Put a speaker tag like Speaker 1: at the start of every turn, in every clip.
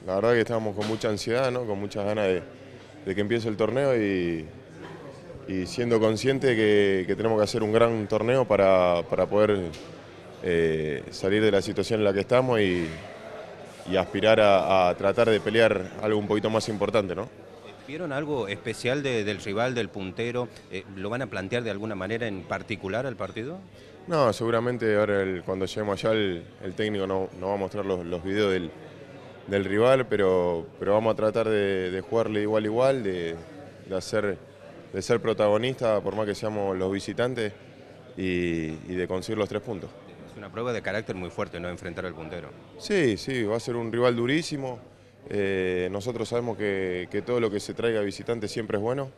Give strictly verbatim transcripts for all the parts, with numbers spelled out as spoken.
Speaker 1: La verdad que estábamos con mucha ansiedad, ¿no? Con muchas ganas de, de que empiece el torneo y, y siendo consciente que, que tenemos que hacer un gran torneo para, para poder eh, salir de la situación en la que estamos y, y aspirar a, a tratar de pelear algo un poquito más importante, ¿no?
Speaker 2: ¿Vieron algo especial de, del rival, del puntero? Eh, ¿Lo van a plantear de alguna manera en particular al partido?
Speaker 1: No, seguramente ahora el- cuando lleguemos allá el, el técnico nos no va a mostrar los, los videos del, del rival, pero, pero vamos a tratar de, de jugarle igual igual, de, de, hacer, de ser protagonista por más que seamos los visitantes y, y de conseguir los tres puntos.
Speaker 2: Es una prueba de carácter muy fuerte, ¿no? Enfrentar al puntero.
Speaker 1: Sí, sí, va a ser un rival durísimo. Eh, nosotros sabemos que, que todo lo que se traiga visitante siempre es bueno.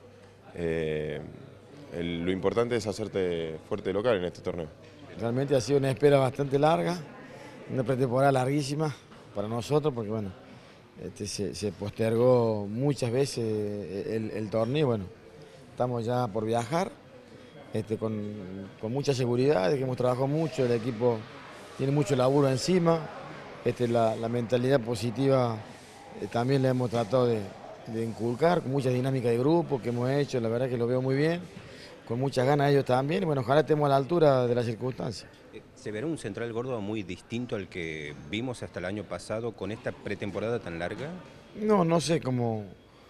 Speaker 1: Eh, el- lo importante es hacerte fuerte local en este torneo.
Speaker 3: Realmente ha sido una espera bastante larga, una pretemporada larguísima para nosotros, porque bueno, este, se, se postergó muchas veces el, el torneo. Bueno, estamos ya por viajar, este, con, con mucha seguridad, de que hemos trabajado mucho, el equipo tiene mucho laburo encima, este, la, la mentalidad positiva eh, también la hemos tratado de, de inculcar, con mucha dinámica de grupo que hemos hecho, la verdad que lo veo muy bien, con muchas ganas ellos también, y bueno, ojalá estemos a la altura de las circunstancias.
Speaker 2: Eh, ¿Se verá un Central Córdoba muy distinto al que vimos hasta el año pasado con esta pretemporada tan larga?
Speaker 3: No, no sé cómo,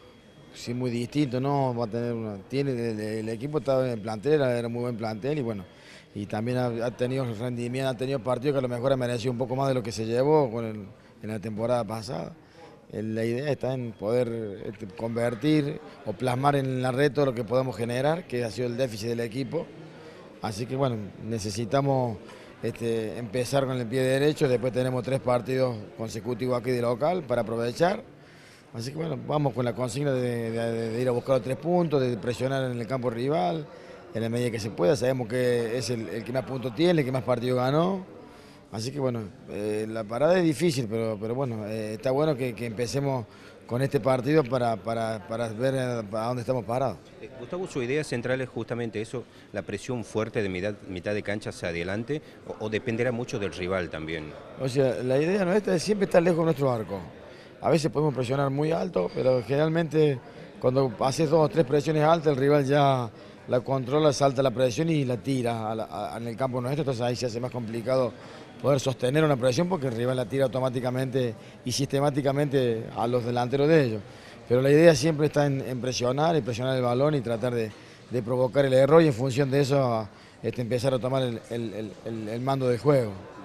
Speaker 3: si muy distinto, no, va a tener una, tiene, el, el equipo estaba en el plantel, era muy buen plantel y bueno, y también ha, ha tenido rendimiento, ha tenido partidos que a lo mejor ha merecido un poco más de lo que se llevó con el, en la temporada pasada. Eh, La idea está en poder este, convertir o plasmar en la red todo lo que podemos generar, que ha sido el déficit del equipo. Así que bueno, necesitamos este, empezar con el pie derecho, después tenemos tres partidos consecutivos aquí de local para aprovechar. Así que bueno, vamos con la consigna de, de- de ir a buscar los tres puntos, de presionar en el campo rival, en la medida que se pueda. Sabemos que es el, el que más puntos tiene, el que más partidos ganó. Así que bueno, eh, la parada es difícil, pero, pero bueno, eh, está bueno que, que empecemos con este partido para, para, para ver a, a dónde estamos parados.
Speaker 2: Eh, Gustavo, su idea central es justamente eso, la presión fuerte de mitad, mitad de cancha hacia adelante, o, o dependerá mucho del rival también.
Speaker 3: O sea, la idea nuestra es siempre estar lejos de nuestro arco. A veces podemos presionar muy alto, pero generalmente cuando haces dos o tres presiones altas, el rival ya la controla, salta la presión y la tira a la- a- en el campo nuestro. Entonces ahí se hace más complicado poder sostener una presión porque el rival la tira automáticamente y sistemáticamente a los delanteros de ellos. Pero la idea siempre está en, en presionar y presionar el balón y tratar de, de provocar el error y en función de eso este, empezar a tomar el, el- el- el- el mando del juego.